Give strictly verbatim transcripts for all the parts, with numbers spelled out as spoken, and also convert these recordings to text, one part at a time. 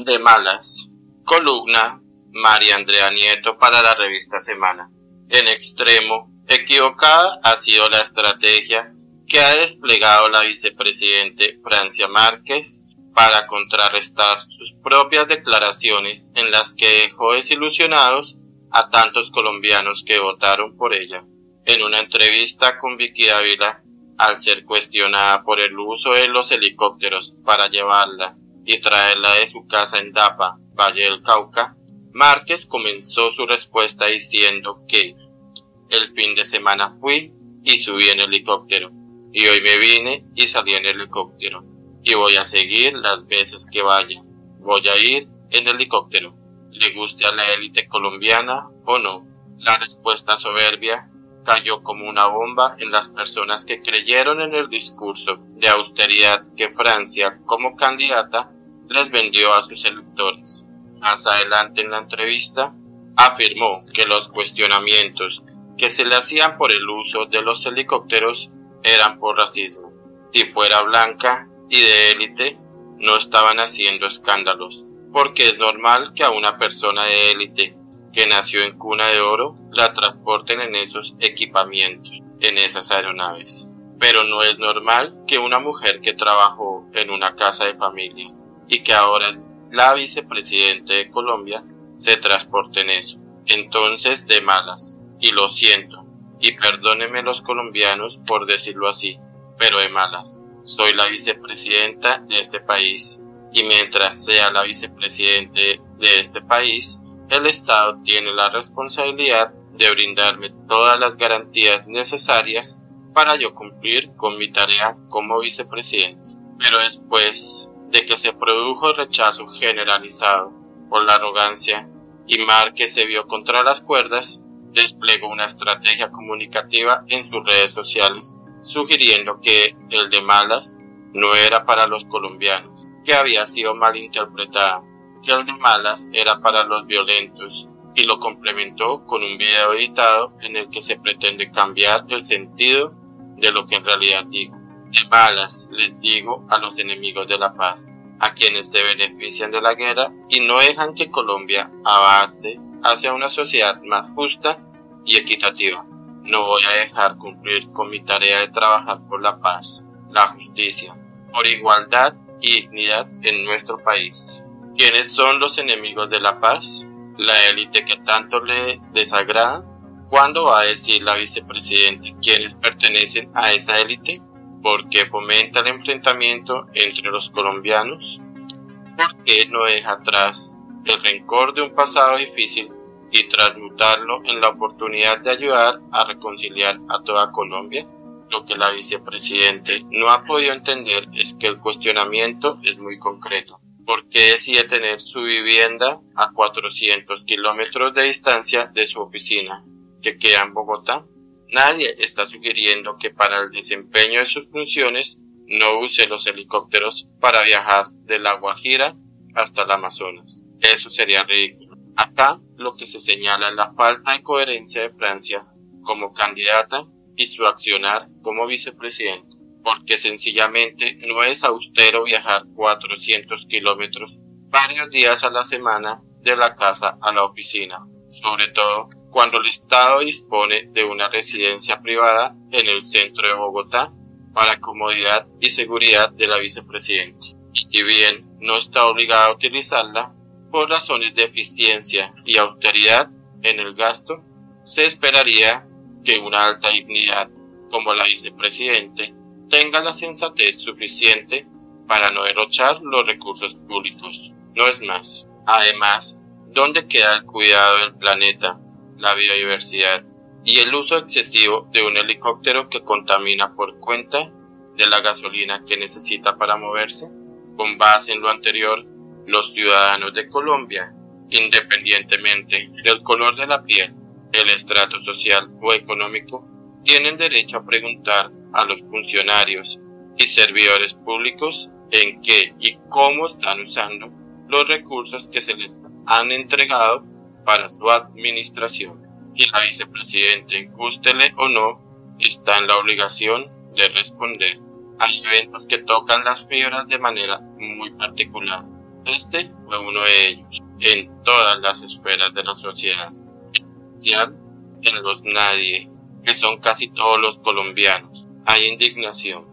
De malas. Columna María Andrea Nieto para la revista Semana. En extremo, equivocada ha sido la estrategia que ha desplegado la vicepresidente Francia Márquez para contrarrestar sus propias declaraciones en las que dejó desilusionados a tantos colombianos que votaron por ella. En una entrevista con Vicky Dávila, al ser cuestionada por el uso de los helicópteros para llevarla y traerla de su casa en Dapa, Valle del Cauca, Márquez comenzó su respuesta diciendo que el fin de semana fui y subí en helicóptero, y hoy me vine y salí en helicóptero, y voy a seguir las veces que vaya, voy a ir en helicóptero, le guste a la élite colombiana o no. La respuesta soberbia cayó como una bomba en las personas que creyeron en el discurso de austeridad que Francia, como candidata, les vendió a sus electores. Más adelante en la entrevista, afirmó que los cuestionamientos que se le hacían por el uso de los helicópteros eran por racismo. Si fuera blanca y de élite, no estaban haciendo escándalos, porque es normal que a una persona de élite que nació en cuna de oro la transporten en esos equipamientos, en esas aeronaves. Pero no es normal que una mujer que trabajó en una casa de familia y que ahora es la vicepresidente de Colombia se transporte en eso. Entonces, de malas, y lo siento, y perdónenme los colombianos por decirlo así, pero de malas. Soy la vicepresidenta de este país, y mientras sea la vicepresidente de este país, el Estado tiene la responsabilidad de brindarme todas las garantías necesarias para yo cumplir con mi tarea como vicepresidente. Pero después de que se produjo el rechazo generalizado por la arrogancia y Márquez se vio contra las cuerdas, desplegó una estrategia comunicativa en sus redes sociales, sugiriendo que el de malas no era para los colombianos, que había sido malinterpretada, que el de malas era para los violentos, y lo complementó con un video editado en el que se pretende cambiar el sentido de lo que en realidad digo. De malas les digo a los enemigos de la paz, a quienes se benefician de la guerra y no dejan que Colombia avance hacia una sociedad más justa y equitativa. No voy a dejar cumplir con mi tarea de trabajar por la paz, la justicia, por igualdad y dignidad en nuestro país. ¿Quiénes son los enemigos de la paz? La élite que tanto le desagrada. ¿Cuándo va a decir la vicepresidenta quiénes pertenecen a esa élite? ¿Por qué fomenta el enfrentamiento entre los colombianos? ¿Por qué no deja atrás el rencor de un pasado difícil y transmutarlo en la oportunidad de ayudar a reconciliar a toda Colombia? Lo que la vicepresidenta no ha podido entender es que el cuestionamiento es muy concreto. ¿Por qué decide tener su vivienda a cuatrocientos kilómetros de distancia de su oficina, que queda en Bogotá? Nadie está sugiriendo que para el desempeño de sus funciones no use los helicópteros para viajar de La Guajira hasta el Amazonas. Eso sería ridículo. Acá lo que se señala es la falta de coherencia de Francia como candidata y su accionar como vicepresidente, porque sencillamente no es austero viajar cuatrocientos kilómetros varios días a la semana de la casa a la oficina, sobre todo cuando el Estado dispone de una residencia privada en el centro de Bogotá para comodidad y seguridad de la vicepresidenta. Y si bien no está obligada a utilizarla, por razones de eficiencia y austeridad en el gasto, se esperaría que una alta dignidad como la vicepresidenta tenga la sensatez suficiente para no derrochar los recursos públicos. No es más. Además, ¿dónde queda el cuidado del planeta, la biodiversidad y el uso excesivo de un helicóptero que contamina por cuenta de la gasolina que necesita para moverse? Con base en lo anterior, los ciudadanos de Colombia, independientemente del color de la piel, el estrato social o económico, tienen derecho a preguntar a los funcionarios y servidores públicos en qué y cómo están usando los recursos que se les han entregado para su administración. Y la vicepresidenta, gústele o no, está en la obligación de responder. Hay eventos que tocan las fibras de manera muy particular, Este fue uno de ellos. En todas las esferas de la sociedad, en especial en los nadie, que son casi todos los colombianos, hay indignación.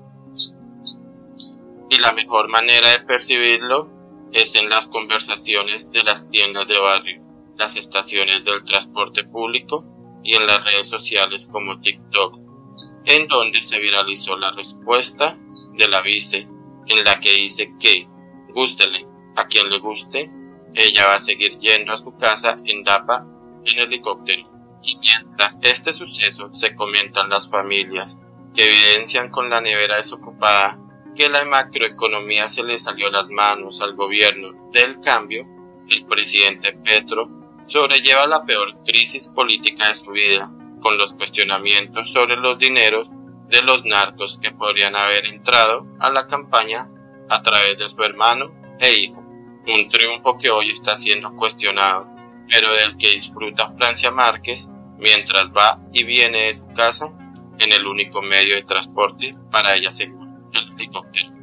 Y la mejor manera de percibirlo es en las conversaciones de las tiendas de barrio, las estaciones del transporte público y en las redes sociales como TikTok, en donde se viralizó la respuesta de la vice, en la que dice que, gústele a quien le guste, ella va a seguir yendo a su casa en DAPA en helicóptero. Y mientras este suceso se comentan las familias que evidencian con la nevera desocupada que la macroeconomía se le salió de las manos al gobierno del cambio, el presidente Petro sobrelleva la peor crisis política de su vida, con los cuestionamientos sobre los dineros de los narcos que podrían haber entrado a la campaña a través de su hermano e hijo. Un triunfo que hoy está siendo cuestionado, pero del que disfruta Francia Márquez mientras va y viene de su casa en el único medio de transporte para ella seguro, el helicóptero.